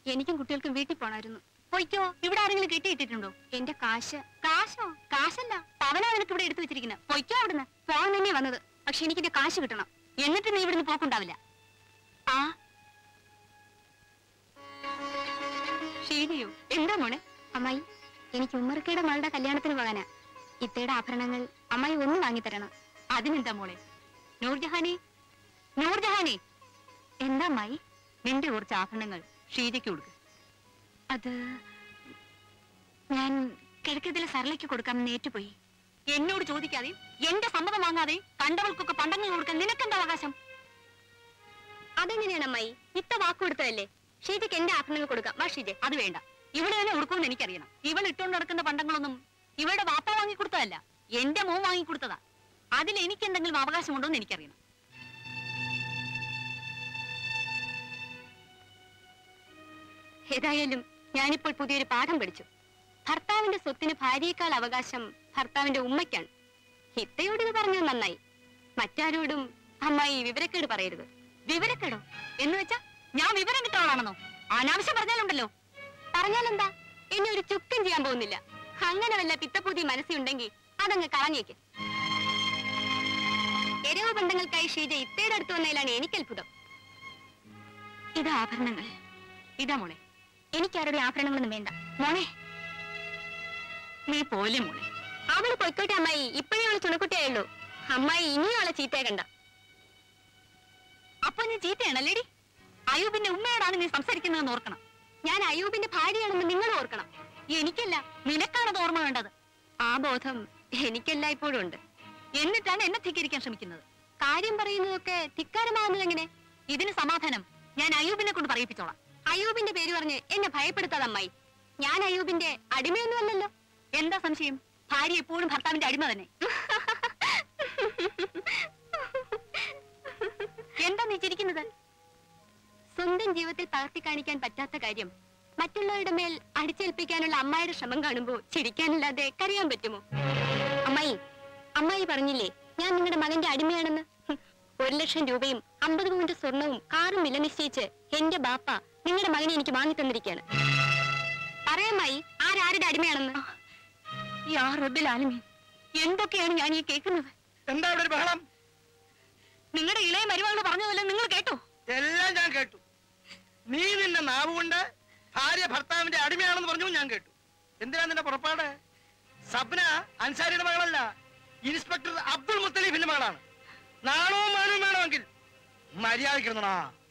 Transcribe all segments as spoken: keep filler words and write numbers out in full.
എനിക്കും കുട്ടികൾക്കും വീട്ടിൽ പോണായിരുന്നു. പൊയ്ക്കോ, ഇവിടെ ആരെങ്കിലും കെട്ടിയിട്ടിട്ടുണ്ടോ? എന്റെ കാശ്. കാശോ? കാശല്ല, പവനാ നിനക്ക് ഇവിടെ എടുത്തു വെച്ചിരിക്കുന്നത്. പൊയ്ക്കോ അവിടുന്ന്. പോകാൻ തന്നെയാ വന്നത്. പക്ഷെ എനിക്ക് എന്റെ കാശ് കിട്ടണം. എന്നിട്ട് നീ ഇവിടുന്ന് പോക്കുണ്ടാവില്ല. ആ ശരിയോ? എന്താ മോളെ? അമ്മായി, എനിക്ക് ഉമ്മർക്കയുടെ മകളുടെ കല്യാണത്തിന് പോകാനാ. ഇത്തയുടെ ആഭരണങ്ങൾ അമ്മായി ഒന്ന് വാങ്ങിത്തരണം. അതിനെന്താ മോളെ? നൂർജഹാനെ, നൂർജഹാനെ, എന്താ അമ്മായി? നിന്റെ കുറച്ച് ആഭരണങ്ങൾ ഷീജയ്ക്ക് കൊടുക്ക. അത് ഞാൻ കിഴക്കത്തിലെ സരളയ്ക്ക് കൊടുക്കാമെന്ന് ഏറ്റുപോയി. എന്നോട് ചോദിക്കാതെ, എന്റെ സമ്മതം വാങ്ങാതെ കണ്ടവൾക്കൊക്കെ പണ്ടങ്ങൾ കൊടുക്കാൻ നിനക്കെന്താ അവകാശം? അതെങ്ങനെയാണ് അമ്മായി? ഇത്ത വാക്ക് കൊടുത്തതല്ലേ. ഷീജയ്ക്ക് എന്റെ ആഭരണങ്ങൾ കൊടുക്കാം. വാ ഷീജ. അത് വേണ്ട, ഇവിടെ തന്നെ കൊടുക്കുമെന്ന് എനിക്കറിയണം. ഇവൾ ഇട്ടുകൊണ്ട് നടക്കുന്ന പണ്ടങ്ങളൊന്നും ഇവളുടെ വാപ്പ വാങ്ങിക്കൊടുത്തതല്ല, എന്റെ മോൻ വാങ്ങിക്കൊടുത്തതാ. അതിൽ എനിക്ക് എന്തെങ്കിലും അവകാശമുണ്ടോ എന്ന് എനിക്കറിയണം. ഏതായാലും ഞാനിപ്പോൾ പുതിയൊരു പാഠം പഠിച്ചു. ഭർത്താവിന്റെ സ്വത്തിന് ഭാര്യയേക്കാൾ അവകാശം ഭർത്താവിന്റെ ഉമ്മയ്ക്കാണ്. ഇത്തയോട് ഇത് പറഞ്ഞത് നന്നായി. മറ്റാരോടും അമ്മായി വിവരക്കേട് പറയരുത്. വിവരക്കേടോ എന്ന് വെച്ചാ ഞാൻ വിവരം കിട്ടാളാണെന്നോ? അനാവശ്യം പറഞ്ഞാലുണ്ടല്ലോ. പറഞ്ഞാലെന്താ? എന്നെ ഒരു ചുക്കും ചെയ്യാൻ പോകുന്നില്ല. അങ്ങനെ വല്ല പിത്തപ്പൂതി മനസ്സിലുണ്ടെങ്കിൽ അതങ്ങ് കളഞ്ഞേക്ക്. എരവ് ബന്ധങ്ങൾക്കായി ഷീജ ഇത്തയുടെ അടുത്ത് വന്നതിലാണ് എനിക്ക് അത്ഭുതം. ഇത് ആഭരണങ്ങൾ. ഇതാ മോളെ. എനിക്കാരുടെ ആഭരണങ്ങളൊന്നും വേണ്ട മോളെ. നീ പോലെ മോളെ. അവള് പൊയ്ക്കോട്ടെ അമ്മായി. ഇപ്പോഴേ അവള് ചുണക്കുട്ടിയായുള്ളൂ. അമ്മായി ഇനിയും അവളെ ചീത്തയാക്കണ്ട. അപ്പൊ നീ ചീത്തയാണല്ലേടി? അയൂബിന്റെ ഉമ്മയോടാണ് നീ സംസാരിക്കുന്നതെന്ന് ഓർക്കണം. ഞാൻ അയൂബിന്റെ ഭാര്യയാണെന്ന് നിങ്ങൾ ഓർക്കണം. എനിക്കല്ല, നിനക്കാണത് ഓർമ്മ വേണ്ടത്. ആ ബോധം എനിക്കെല്ലാം ഇപ്പോഴും ഉണ്ട്. എന്നിട്ടാണ് എന്നെ ധിക്കരിക്കാൻ ശ്രമിക്കുന്നത്. കാര്യം പറയുന്നതൊക്കെ ധിക്കാരമാകുന്നത് എങ്ങനെ? ഇതിന് സമാധാനം ഞാൻ അയൂബിനെ കൊണ്ട് പറയിപ്പിച്ചോളാം. അയൂബിന്റെ പേര് പറഞ്ഞ് എന്നെ ഭയപ്പെടുത്താതെ അമ്മായി. ഞാൻ അയൂബിന്റെ അടിമയൊന്നും അല്ലല്ലോ. എന്താ സംശയം? ഭാര്യ എപ്പോഴും ഭർത്താവിന്റെ അടിമ തന്നെ. എന്താ നീ ചിരിക്കുന്നത്? സ്വന്തം ജീവിതത്തിൽ പകർത്തി കാണിക്കാൻ പറ്റാത്ത കാര്യം മറ്റുള്ളവരുടെ മേൽ അടിച്ചേൽപ്പിക്കാനുള്ള അമ്മായിയുടെ ശ്രമം കാണുമ്പോൾ ചിരിക്കാനില്ലാതെ കരയാൻ പറ്റുമോ? അമ്മായി, അമ്മായി പറഞ്ഞില്ലേ ഞാൻ നിങ്ങളുടെ മകന്റെ അടിമയാണെന്ന്. ഒരു ലക്ഷം രൂപയും അമ്പത് പൗണ്ട് സ്വർണവും കാറും വില നിശ്ചയിച്ച് എന്റെ ബാപ്പ നിങ്ങളുടെ മകനെ എനിക്ക് വാങ്ങി തന്നിരിക്കുകയാണ്. പറയാമായി ആരാരുടെ അടിമയാണെന്ന്. എന്തൊക്കെയാണ് ഞാൻ ഈ കേൾക്കുന്നത്? എന്താ ഇവിടെ ഒരു ബഹളം? നിങ്ങളുടെ ഇളയ മരുമകൾ പറഞ്ഞതല്ലേ നിങ്ങൾ കേട്ടോ? എല്ലാം ഞാൻ കേട്ടു. നീ നിന്റെ നാവ് കൊണ്ട് ഭാര്യ ഭർത്താവിന്റെ അടിമയാണെന്ന് പറഞ്ഞു ഞാൻ കേട്ടു. എന്തിനാ നിന്റെ പുറപ്പാട്? സബ്ന അൻസാരിയുടെ മകളല്ല, ഇൻസ്പെക്ടർ അബ്ദുൾ മുത്തലീഫിന്റെ മകളാണ്. നാണവും മാനവും വേണമെങ്കിൽ മര്യാദക്കിരുന്നടാ.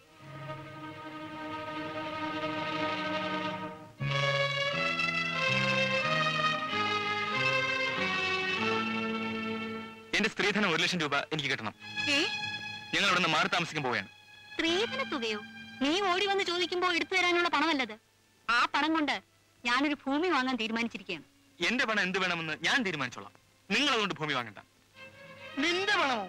എന്റെ സ്ത്രീധനം ഒരു ലക്ഷം രൂപ എനിക്ക് കിട്ടണം. ഞങ്ങൾ ഇവിടെ നിന്ന് മാറി താമസിക്കാൻ പോവുകയാണ്. സ്ത്രീധന തുകയോ? നീ ഓടി വന്ന് ചോദിക്കുമ്പോ എടുത്തു തരാനുള്ള പണമല്ലത്. ആ പണം കൊണ്ട് ഞാനൊരു ഭൂമി വാങ്ങാൻ തീരുമാനിച്ചിരിക്കുകയാണ്. എന്റെ പണം എന്ത് വേണമെന്ന് ഞാൻ തീരുമാനിച്ചോളാം. നിങ്ങൾ അതുകൊണ്ട് ഭൂമി വാങ്ങണ്ട. നിന്റെ പണമോ?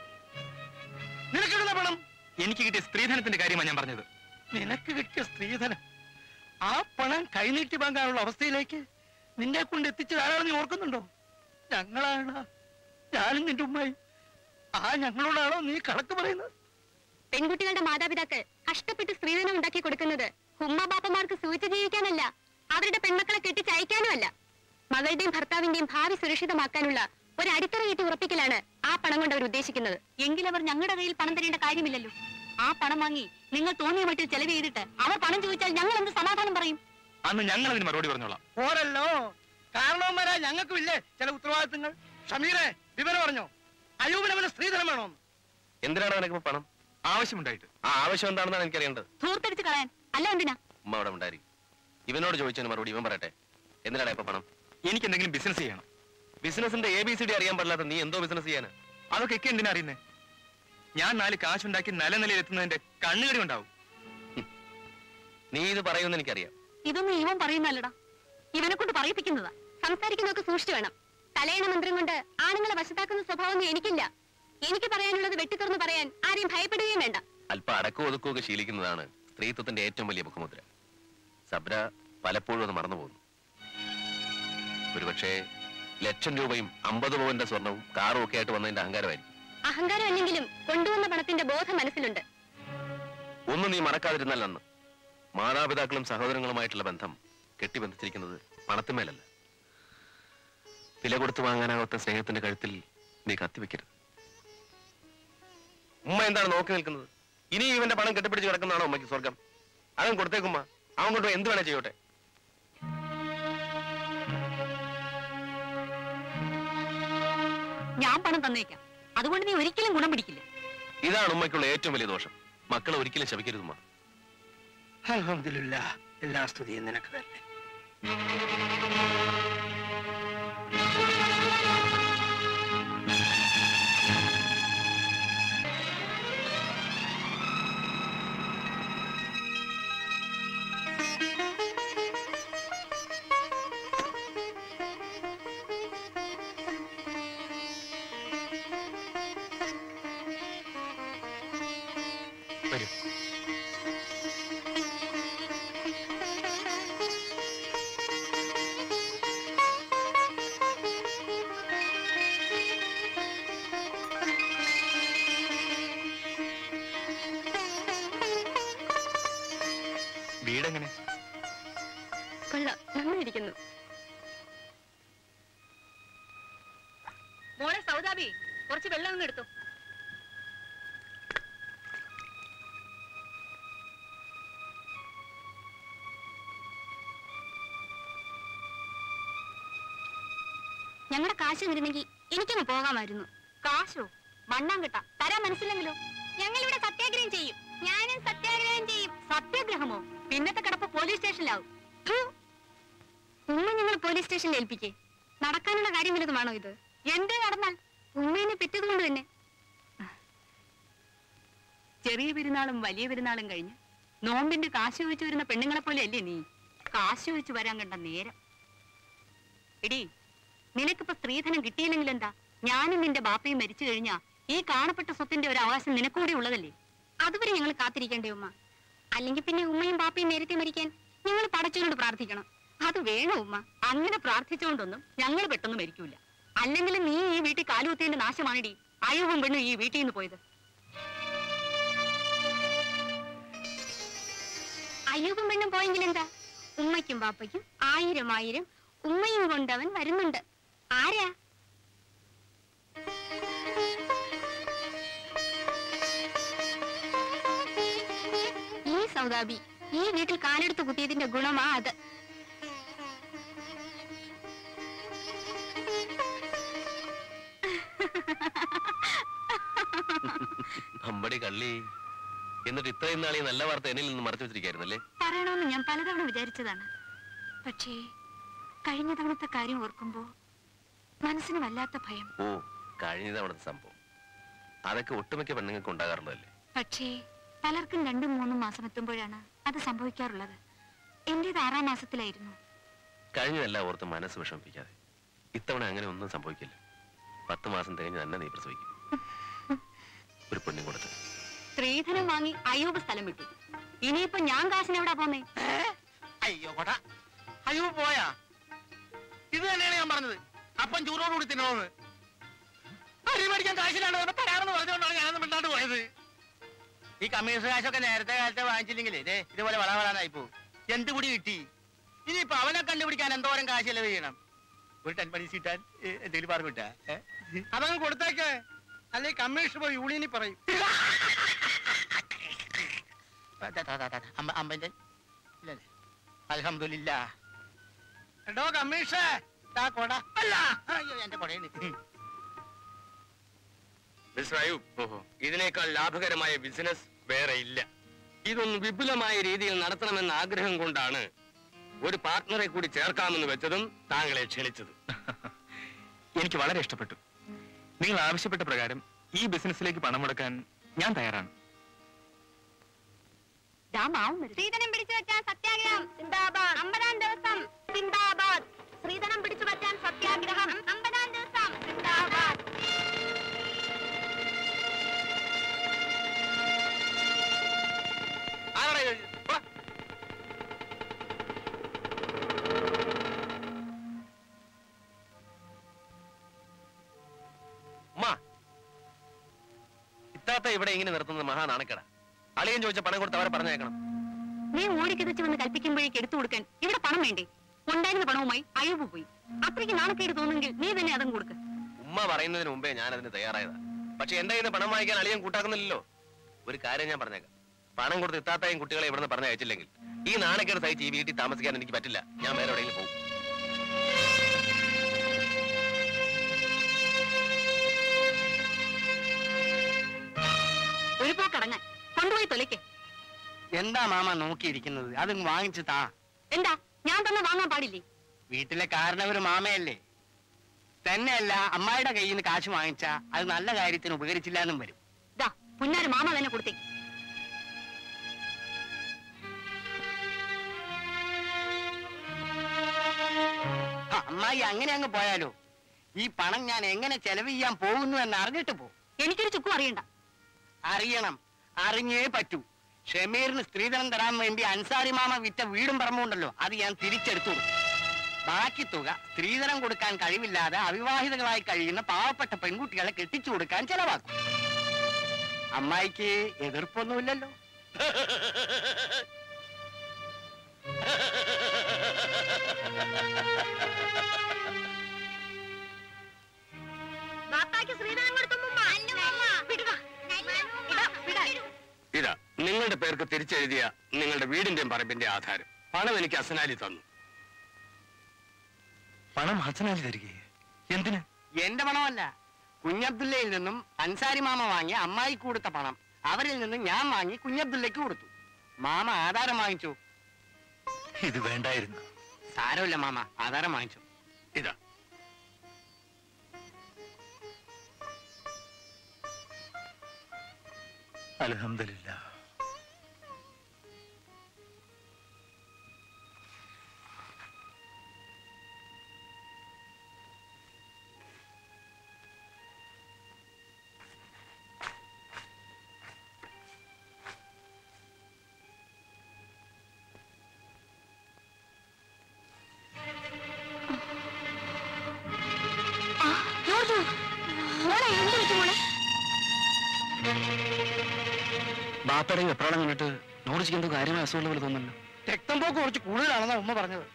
നിനക്ക് പണം? എനിക്ക് കിട്ടിയ സ്ത്രീധനത്തിന്റെ കാര്യമാണ് ഞാൻ പറഞ്ഞത്. നിനക്ക് കിട്ടിയ സ്ത്രീധനം? ആ പണം കൈനീട്ടി വാങ്ങാനുള്ള അവസ്ഥയിലേക്ക് നിന്നെ കൊണ്ട് എത്തിച്ചത് ആരാണെന്ന് നീ ഓർക്കുന്നുണ്ടോ? ഞങ്ങളാണ്, ഞാനും നിന്റെ ഉമ്മായി. ആ ഞങ്ങളോടാണോ നീ കണക്ക് പറയുന്നത്? പെൺകുട്ടികളുടെ മാതാപിതാക്കൾ കഷ്ടപ്പെട്ട് സ്ത്രീധനം ഉണ്ടാക്കി കൊടുക്കുന്നത് ഉമ്മ ബാപ്പമാർക്ക് സൂചിച്ച് ജീവിക്കാനല്ല, അവരുടെ പെൺമക്കളെ കെട്ടിച്ചയക്കാനുമല്ല. മകളുടെയും ഭർത്താവിന്റെയും ഭാവി സുരക്ഷിതമാക്കാനുള്ള ഒരു അടിത്തറ കെട്ടി ഉറപ്പിക്കലാണ് ആ പണം കൊണ്ട് അവർ ഉദ്ദേശിക്കുന്നത്. എങ്കിൽ അവർ ഞങ്ങളുടെ കയ്യിൽ പണം തരേണ്ട കാര്യമില്ലല്ലോ. ആ പണം വാങ്ങി നിങ്ങൾ തോന്നിയ മട്ടിൽ ചെലവ് ചെയ്തിട്ട് അവർ പണം ചോദിച്ചാൽ ഞങ്ങൾ എന്ത് സമാധാനം പറയും? അന്ന് ഞങ്ങൾ അതിന് മറുപടി പറഞ്ഞോളാം. ഓരല്ലോ കാരണവന്മാരാ ഞങ്ങൾക്കും ഇല്ലേ ചില ഉത്തരവാദിത്തങ്ങൾ. ഷമീറെ വിവരം പറഞ്ഞോ? അയൂബിനവന് സ്ത്രീധനം വേണോന്ന്? എന്തിനാണ് നിനക്ക് പണം ആവശ്യമുണ്ടായിട്ട്? ആ ആവശ്യം എന്താണെന്നാണ് എനിക്കറിയേണ്ടത്. ധൂർത്തടിച്ച് കളയാൻ അല്ല. എന്തിനാ? ഉമ്മ അവിടെ ഉണ്ടായി. ഇവനോട് ചോദിച്ചതിന് മറുപടി ഇവൻ പറയട്ടെ. എന്തിനാണ് ഇപ്പൊ പണം? എനിക്ക് എന്തെങ്കിലും ബിസിനസ് ചെയ്യണം. ബിസിനസിന്റെ എ ബി സി ഡി അറിയാൻ പാടില്ലാത്ത നീ എന്തോ ബിസിനസ് ചെയ്യാന്? അതൊക്കെ ഒക്കെ എന്തിനാ അറിയുന്നേ? ഞാൻ നാല് കാശുണ്ടാക്കി നല്ല നിലയിൽ എത്തുന്നതിന്റെ കണ്ണുകടി ഉണ്ടാവും. നീ ഇത് പറയുമെന്ന് എനിക്കറിയാം. ഇതൊന്നും ഇവൻ പറയുന്നല്ലടാ, ഇവനെ കൊണ്ട് പറയിപ്പിക്കുന്നതാ. സംസാരിക്കുന്നതൊക്കെ സൂക്ഷിച്ചു വേണം. തലയണ മന്ത്രം കൊണ്ട് ആണുങ്ങളെ വശത്താക്കുന്ന സ്വഭാവമൊന്നും എനിക്കില്ല. എനിക്ക് പറയാനുള്ളത് വെട്ടിത്തുറന്ന് പറയാൻ ആരെയും ഭയപ്പെടുകയും വേണ്ട. അല്പം അടക്കവും ഒതുക്കമൊക്കെ ശീലിക്കുന്നതാണ് സ്ത്രീത്വത്തിന്റെ ഏറ്റവും വലിയ മുഖമുദ്ര. സബ്ര പലപ്പോഴും അത് മറന്നുപോകുന്നു. ഒരുപക്ഷെ ലക്ഷം രൂപയും അമ്പത് പവന്റെ സ്വർണവും കാറും ഒക്കെ ആയിട്ട് വന്നതിന്റെ അഹങ്കാരമായിരിക്കും. അഹങ്കാരം അല്ലെങ്കിലും കൊണ്ടുവന്ന പണത്തിന്റെ ബോധം മനസ്സിലുണ്ട്. ഒന്നും നീ മറക്കാതിരുന്നാൽ അന്ന് മാതാപിതാക്കളും സഹോദരങ്ങളുമായിട്ടുള്ള ബന്ധം കെട്ടിബന്ധിച്ചിരിക്കുന്നത് പണത്തിന്മേലല്ല. വില കൊടുത്തു വാങ്ങാനാവാത്ത സ്നേഹത്തിന്റെ കഴുത്തിൽ നീ കത്തിവെക്കരുത്. ഉമ്മ എന്താണ് നോക്കി നിൽക്കുന്നത്? ഇനി ഇവന്റെ പണം കെട്ടിപ്പിടിച്ച് കിടക്കുന്നതാണോ ഉമ്മയ്ക്ക് സ്വർഗം? അവൻ കൊടുത്തേക്കുമ്മ, അവൻ കൊണ്ട് എന്ത് വേണേ ചെയ്യോട്ടെ. ഞാൻ പണം തന്നേക്കാം, അതുകൊണ്ട് നീ ഒരിക്കലും ഗുണം പിടിക്കില്ല. ഇതാണ് ഉമ്മയ്ക്കുള്ള ഏറ്റവും വലിയ ദോഷം. മക്കളെ ഒരിക്കലും ശപിക്കരുതുമ്മ. അൽഹംദുലില്ലാ, എല്ലാ സ്തുതിയും നിനക്ക് തന്നെ. വരൂ. വീടെങ്ങനെ? കൊള്ളാം, നന്നായിരിക്കുന്നു. മോളെ സൗദാബി, കുറച്ച് വെള്ളം ഒന്ന് എടുത്തു. ഞങ്ങളുടെ കാശ് വരുന്നെങ്കിൽ എനിക്കങ്ങ് പോകാമായിരുന്നു. കാശോ? മണ്ണാൻ കിട്ടാ തരാൻ മനസ്സില്ലെങ്കിലോ? ഞങ്ങളിവിടെ സത്യാഗ്രഹം ചെയ്യും. ഞാനും സത്യാഗ്രഹം ചെയ്യും. സത്യാഗ്രഹമോ? പിന്നത്തെ കിടപ്പ് പോലീസ് സ്റ്റേഷനിലാവും. ഉമ്മ ഞങ്ങൾ പോലീസ് സ്റ്റേഷനിൽ ഏൽപ്പിക്കേ? നടക്കാനുള്ള കാര്യം വല്ലതുമാണോ ഇത്? എന്തേ നടന്നാൽ? ഉമ്മേനെ പെറ്റതുകൊണ്ട് തന്നെ. ചെറിയ പെരുന്നാളും വലിയ പെരുന്നാളും കഴിഞ്ഞ് നോമ്പിന്റെ കാശ് ചോദിച്ചു വരുന്ന പെണ്ണുങ്ങളെ പോലെ അല്ലേ നീ? കാശ് ചോദിച്ചു വരാൻ കണ്ട നേരം. എടി, നിനക്കിപ്പോ സ്ത്രീധനം കിട്ടിയില്ലെങ്കിൽ എന്താ? ഞാനും നിന്റെ ബാപ്പയും മരിച്ചു കഴിഞ്ഞാ ഈ കാണപ്പെട്ട സ്വത്തിന്റെ ഒരു അവകാശം നിനക്കൂടെ ഉള്ളതല്ലേ? അതുവരെ ഞങ്ങൾ കാത്തിരിക്കണ്ടേ ഉമ്മ? അല്ലെങ്കിൽ പിന്നെ ഉമ്മയും ബാപ്പയും നേരത്തെ മരിക്കാൻ ഞങ്ങൾ പടച്ചുകൊണ്ട് പ്രാർത്ഥിക്കണം. അത് വേണോ ഉമ്മ? അങ്ങനെ പ്രാർത്ഥിച്ചുകൊണ്ടൊന്നും ഞങ്ങൾ പെട്ടെന്ന് മരിക്കൂല. അല്ലെങ്കിൽ നീ ഈ വീട്ടിൽ കാലുകുത്തേന്റെ നാശമാണിടി. അയവും പെണ്ണും ഈ വീട്ടിൽ നിന്ന് പോയത്. അയ്യൂബും പെണ്ണും പോയെങ്കിൽ എന്താ? ഉമ്മയ്ക്കും ബാപ്പയ്ക്കും ആയിരം ആയിരം ഉമ്മയും കൊണ്ടവൻ വരുന്നുണ്ട്. ആരാ? ഈ സൗദാബി ഈ വീട്ടിൽ കാലെടുത്ത് കുത്തിയതിന്റെ ഗുണമാ അത്. അമ്പടി കള്ളി. എന്നിട്ട് ഇത്രയും നാളെ നല്ല വാർത്ത എന്നിൽ നിന്ന് മറച്ചു വെച്ചിരിക്കായിരുന്നല്ലേ? പറയണമെന്ന് ഞാൻ പലതവണ വിചാരിച്ചതാണ്. പക്ഷേ കഴിഞ്ഞ തവണത്തെ കാര്യം ഓർക്കുമ്പോ മനസ്സിന് വല്ലാത്ത ഭയം. ഓ, കഴിഞ്ഞ തവണത്തെ സംഭവം അതൊക്കെ ഒട്ടുമിക്ക പെണ്ണുങ്ങൾക്ക് ഉണ്ടാകാറുള്ളതല്ലേ? പക്ഷേ പലർക്കും രണ്ടും മൂന്നും മാസം എത്തുമ്പോഴാണ് അത് സംഭവിക്കാറുള്ളത്. എന്റേത് ആറാം മാസത്തിലായിരുന്നു. കഴിഞ്ഞതെല്ലാം ഓർത്ത് മനസ്സ് വിഷമിപ്പിക്കാതെ. ഇത്തവണ അങ്ങനെ ഒന്നും സംഭവിക്കില്ല. പത്ത് മാസം തികഞ്ഞ് തന്നെ നീ പ്രസവിക്കും. ഒരു പെണ്ണും കൊടുത്ത് സ്ത്രീധനം വാങ്ങി അയ്യൂബ് സ്ഥലം വിട്ടു. ഇനിയിപ്പോ ഞാൻ കാശിന് എവിടാ പോന്നേ? അയ്യോ കൊടാ, അയ്യോ പോയാ? ഇത് തന്നെയാണ് ഞാൻ പറഞ്ഞത്, അപ്പം ചൂടോട് കൂടി തിന്നോന്ന്. അരി മേടിക്കാൻ കാശിലാണ് തരാമെന്ന് പറഞ്ഞുകൊണ്ടാണ് ഞാനൊന്നും മിണ്ടാണ്ട് പോയത്. ഈ കമ്മീഷൻ കാശൊക്കെ നേരത്തെ കാലത്തെ വാങ്ങിച്ചില്ലെങ്കിൽ ഇതേ ഇതുപോലെ വളവളാനായി പോകും. എന്ത് കൂടി കിട്ടി? ഇനിയിപ്പൊ അവനെ കണ്ടുപിടിക്കാൻ എന്തോരം കാശ് ചെലവ് ചെയ്യണം? ഒരു ടെൻ പണി സീറ്റാൻ എന്തെങ്കിലും പറഞ്ഞു വിട്ടാ അതങ്ങ് കൊടുത്തേക്കേ, അല്ലെ കമ്മീഷൻ പോയി യൂണിയനിൽ പറയും. അമ്പന്റെ അൽഹംദുലില്ലാ. എടോ കമ്മീഷേ, കൊട അല്ല, അയ്യോ എന്റെ കൊടയാണ്. ഇതിനേക്കാൾ ലാഭകരമായ ബിസിനസ് വേറെ ഇല്ല. ഇതൊന്ന് വിപുലമായ രീതിയിൽ നടത്തണമെന്ന ആഗ്രഹം കൊണ്ടാണ് ഒരു പാർട്ട്ണറെ കൂടി ചേർക്കാമെന്ന് വെച്ചതും താങ്കളെ ക്ഷണിച്ചതും. എനിക്ക് വളരെ ഇഷ്ടപ്പെട്ടു. നിങ്ങൾ ആവശ്യപ്പെട്ട പ്രകാരം ഈ ബിസിനസ്സിലേക്ക് പണം മുടക്കാൻ ഞാൻ തയ്യാറാണ്. സ്ത്രീധനം പിടിച്ചു വച്ചാൽ സത്യാഗ്രഹം സിന്ദാബാദ്. അമ്പതാം ദിവസം സിന്ദാബാദ്. സ്ത്രീധനം പിടിച്ചു വച്ചാൽ സത്യാഗ്രഹം അമ്പതാം ദിവസം സിന്ദാബാദ്. ഇത്താത്ത ഇവിടെ ഇങ്ങനെ നിർത്തുന്നത് മഹാനാണക്കേടാ. അളിയൻ ചോദിച്ച പണം കൊടുത്ത് അവരെ പറഞ്ഞേക്കണം. നീ ഓടിക്കിതച്ച് വന്ന് കൽപ്പിക്കുമ്പോഴേക്ക് എടുത്തു കൊടുക്കാൻ ഇവിടെ പണം വേണ്ടേ? ഉണ്ടായിരുന്ന പണവുമായി അയവ് പോയി. അത്രയ്ക്ക് നാണക്കേട് തോന്നുമെങ്കിൽ നീ തന്നെ അതും കൊടുക്ക്. ഉമ്മ പറയുന്നതിന് മുമ്പേ ഞാൻ അതിന് തയ്യാറായതാ. പക്ഷെ എന്റെ കയ്യിൽ പണം വാങ്ങിക്കാൻ അളിയൻ കൂട്ടാക്കുന്നില്ലല്ലോ. ഒരു കാര്യം ഞാൻ പറഞ്ഞേക്കാം, പണം കൊടുത്ത് ഇത്താത്തായും കുട്ടികളെ ഇവിടുന്ന് പറഞ്ഞ് അയച്ചില്ലെങ്കിൽ ഈ നാണക്കേട് സഹിച്ച് ഈ വീട്ടിൽ താമസിക്കാൻ എനിക്ക് പറ്റില്ല. ഞാൻ വേറെ എവിടെയെങ്കിലും പോകും. ഒരു പോക്കടങ്ങാൻ കൊണ്ടുപോയി തൊലയ്ക്ക്. എന്താ മാമ നോക്കിയിരിക്കുന്നത്? അത് വാങ്ങിച്ചു താ. എന്താ ഞാൻ തന്നെ വാങ്ങാൻ പാടില്ലേ? വീട്ടിലെ കാരണവര് മാമയല്ലേ. തന്നെയല്ല, അമ്മായിയുടെ കയ്യിൽ നിന്ന് കാശ് വാങ്ങിച്ചാ അത് നല്ല കാര്യത്തിന് ഉപകരിച്ചില്ല എന്നും വരും. ദാ പുന്നാര് മാമ തന്നെ കൊടുത്തേക്ക്. അമ്മായി അങ്ങനെ അങ്ങ് പോയാലോ? ഈ പണം ഞാൻ എങ്ങനെ ചെലവ് ചെയ്യാൻ പോകുന്നു എന്ന് അറിഞ്ഞിട്ട് പോ. എനിക്കൊരു ചുക്കും അറിയണ്ട. അറിയണം, അറിഞ്ഞേ പറ്റൂ. ഷമീറിന് സ്ത്രീധനം തരാൻ വേണ്ടി അൻസാരി മാമ വിറ്റ വീടും പറമ്പുണ്ടല്ലോ, അത് ഞാൻ തിരിച്ചെടുത്തു കൊടുക്കും. ബാക്കി തുക സ്ത്രീധനം കൊടുക്കാൻ കഴിവില്ലാതെ അവിവാഹിതകളായി കഴിയുന്ന പാവപ്പെട്ട പെൺകുട്ടികളെ കെട്ടിച്ചു കൊടുക്കാൻ ചെലവാക്കും. അമ്മായിക്ക് എതിർപ്പൊന്നുമില്ലല്ലോ. ഇതാ നിങ്ങളുടെ പേർക്ക് തിരിച്ചെഴുതിയ നിങ്ങളുടെ വീടിന്റെയും പറമ്പിന്റെ ആധാരം. പണം എനിക്ക് അസനാലി തന്നു. പണം ഹസനാലി തരികയെ? എന്തിന്? എന്റെ പണമല്ല, കുഞ്ഞബ്ദുല്ലയിൽ നിന്നും അൻസാരി മാമ വാങ്ങിയ അമ്മായി കൊടുത്ത പണം അവരിൽ നിന്നും ഞാൻ വാങ്ങി കുഞ്ഞബ്ദുല്ലയ്ക്ക് കൊടുത്തു. മാമ ആധാരം വാങ്ങിച്ചു. ഇത് വേണ്ടായിരുന്നു. സാരമില്ല മാമ, ആധാരം വാങ്ങിച്ചു. ഇതാ അൽഹംദുലില്ലാ. ബാപ്പടയും എപ്പോഴാണ് കണ്ടിട്ട് നോടിച്ചിക്ക് എന്തോ കാര്യമായ അസുഖമുള്ള പോലെ തോന്നുന്നല്ലോ. രക്തം പോക്ക് കുറച്ച് കൂടുതലാണെന്നാ ഉമ്മ പറഞ്ഞത്.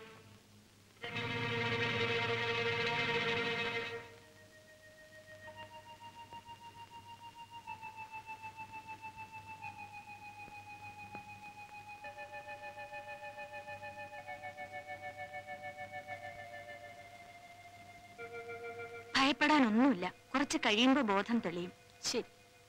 ഭയപ്പെടാനൊന്നുമില്ല. കുറച്ച് കഴിയുമ്പോ ബോധം തെളിയും. ശരി.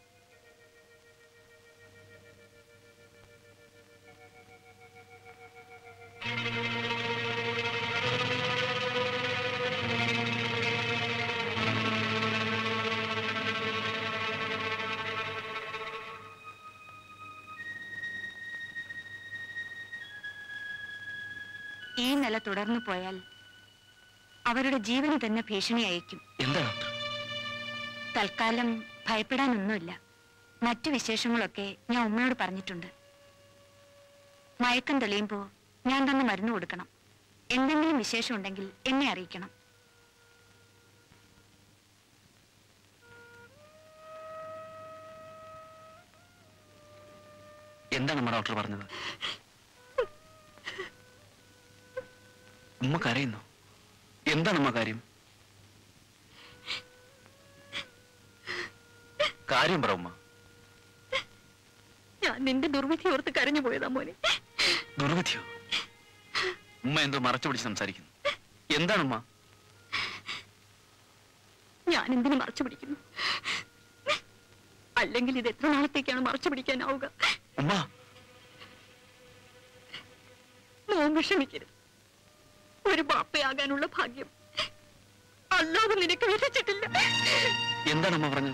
ഈ നില തുടർന്നു പോയാൽ അവരുടെ ജീവന് തന്നെ ഭീഷണി അയക്കും. എന്താ? തൽക്കാലം ഭയപ്പെടാനൊന്നുമില്ല. മറ്റു വിശേഷങ്ങളൊക്കെ ഞാൻ ഉമ്മയോട് പറഞ്ഞിട്ടുണ്ട്. മയക്കം തെളിയുമ്പോ ഞാൻ തന്നെ മരുന്ന് കൊടുക്കണം. എന്തെങ്കിലും വിശേഷം ഉണ്ടെങ്കിൽ എന്നെ അറിയിക്കണം. എന്താണ് നമ്മുടെ ഡോക്ടർ പറഞ്ഞത്? ഉമ്മ കരയുന്നു. എന്താണ് ഉമ്മ കാര്യം? കാര്യം പറ ഉമ്മ. ഞാൻ നിന്റെ ദുർവിധി ഓർത്ത് കരഞ്ഞു പോയതാ മോനെ. ദുർവിധിയോ? ഉമ്മ എന്തോ മറച്ചു പിടിച്ച് സംസാരിക്കുന്നു. എന്താണ് ഉമ്മ? ഞാൻ എന്തിനു മറച്ചു പിടിക്കുന്നു? അല്ലെങ്കിൽ ഇത് എത്ര നാളത്തേക്കാണ് മറച്ചു പിടിക്കാനാവുക? ഉമ്മ, മോൻ വിഷമിക്കരുത്. ഒരു ബാപ്പയാകാനുള്ള ഭാഗ്യം അല്ലാതെ നിനക്ക് വിധിച്ചിട്ടില്ല. എന്താണ് ഉമ്മ പറഞ്ഞത്?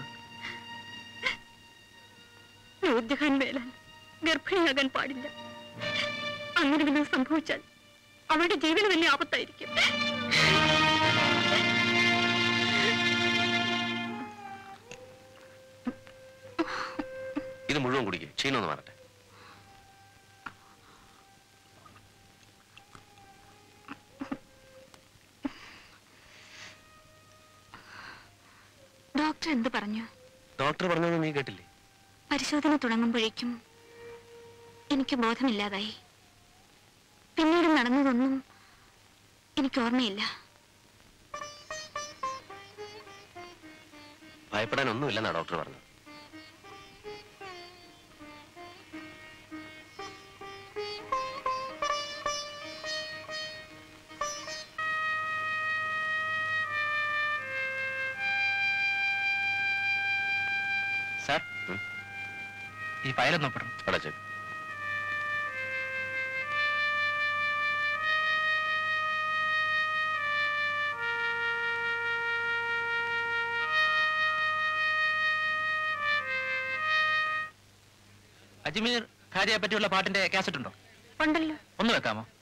നൂർജഹാൻ മേലാൽ ഗർഭിണിയാകാൻ പാടില്ല. അങ്ങനെ വല്ലതും സംഭവിച്ചാൽ അവരുടെ ജീവന് വലിയ ആപത്തായിരിക്കും. ഇത് മുഴുവൻ കുടിക്കുക. ക്ഷീണമെന്ന് മാറട്ടെ. ഡോക്ടർ എന്ത് പറഞ്ഞു? ഡോക്ടർ പറഞ്ഞത് നീ കേട്ടില്ലേ? പരിശോധന തുടങ്ങുമ്പോഴേക്കും എനിക്ക് ബോധമില്ലാതായി. നടന്നതൊന്നും എനിക്ക് ഓർമ്മയില്ല. ഭയപ്പെടാനൊന്നുമില്ലെന്നാ ഡോക്ടർ പറഞ്ഞത്. സാർ, ഈ ഫയലൊന്നും ഒപ്പിടണം. അടച്ചു. അജ്മീർ ഖാരിയെ പറ്റിയുള്ള പാട്ടിന്റെ കാസറ്റ് ഉണ്ടോ? ഉണ്ടല്ലോ. ഒന്ന് വെക്കാമോ?